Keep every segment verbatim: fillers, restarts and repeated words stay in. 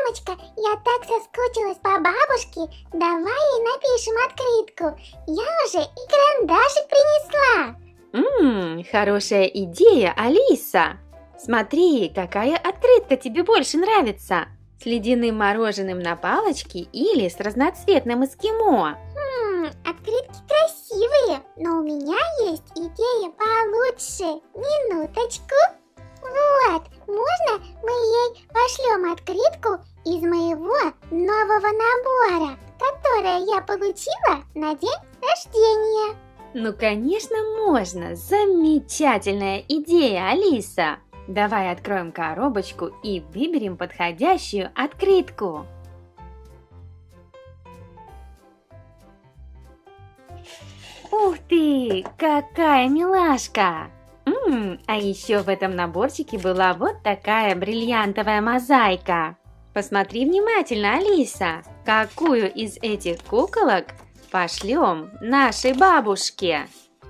Мамочка, я так соскучилась по бабушке. Давай ей напишем открытку. Я уже и карандашик принесла. Ммм, хорошая идея, Алиса. Смотри, какая открытка тебе больше нравится. С ледяным мороженым на палочке или с разноцветным эскимо? Хм, открытки красивые, но у меня есть идея получше. Минуточку. Вот, можно мы ей пошлем открытку из моего нового набора, которое я получила на день рождения? Ну, конечно, можно. Замечательная идея, Алиса. Давай откроем коробочку и выберем подходящую открытку. Ух ты, какая милашка! М-м, а еще в этом наборчике была вот такая бриллиантовая мозаика. Посмотри внимательно, Алиса, какую из этих куколок пошлем нашей бабушке.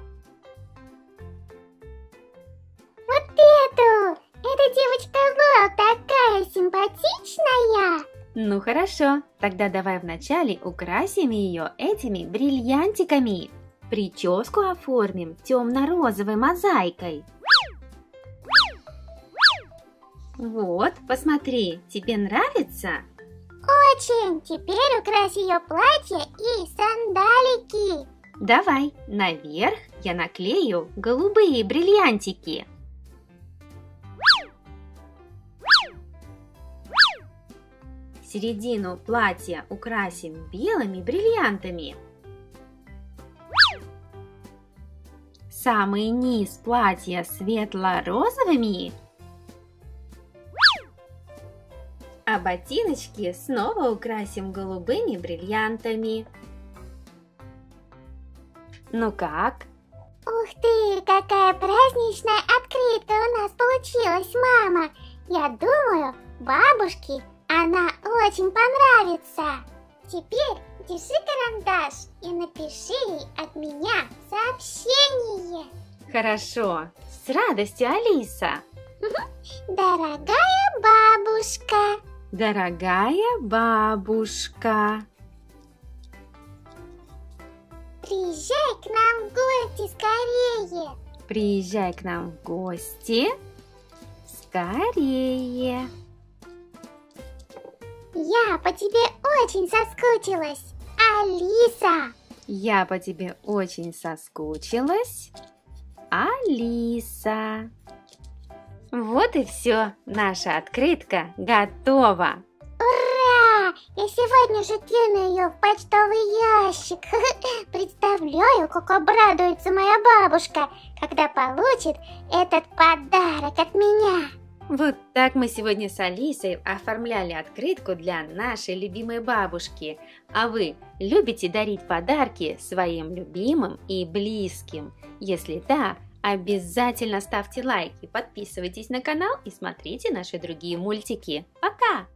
Вот эту! Эта девочка Лол такая симпатичная! Ну хорошо, тогда давай вначале украсим ее этими бриллиантиками. Прическу оформим темно-розовой мозаикой. Вот, посмотри, тебе нравится? Очень! Теперь укрась ее платье и сандалики. Давай, наверх я наклею голубые бриллиантики. Середину платья украсим белыми бриллиантами. Самый низ платья светло-розовыми. А ботиночки снова украсим голубыми бриллиантами. Ну как? Ух ты, какая праздничная открытка у нас получилась, мама! Я думаю, бабушке она очень понравится. Теперь держи карандаш и напиши ей от меня сообщение. Хорошо, с радостью, Алиса. Дорогая бабушка. Дорогая бабушка. Приезжай к нам в гости скорее. Приезжай к нам в гости скорее. Я по тебе очень соскучилась, Алиса. Я по тебе очень соскучилась, Алиса. Вот и все, наша открытка готова. Ура! Я сегодня же кину ее в почтовый ящик. Представляю, как обрадуется моя бабушка, когда получит этот подарок от меня. Вот так мы сегодня с Алисой оформляли открытку для нашей любимой бабушки. А вы любите дарить подарки своим любимым и близким? Если да, обязательно ставьте лайки, подписывайтесь на канал и смотрите наши другие мультики. Пока!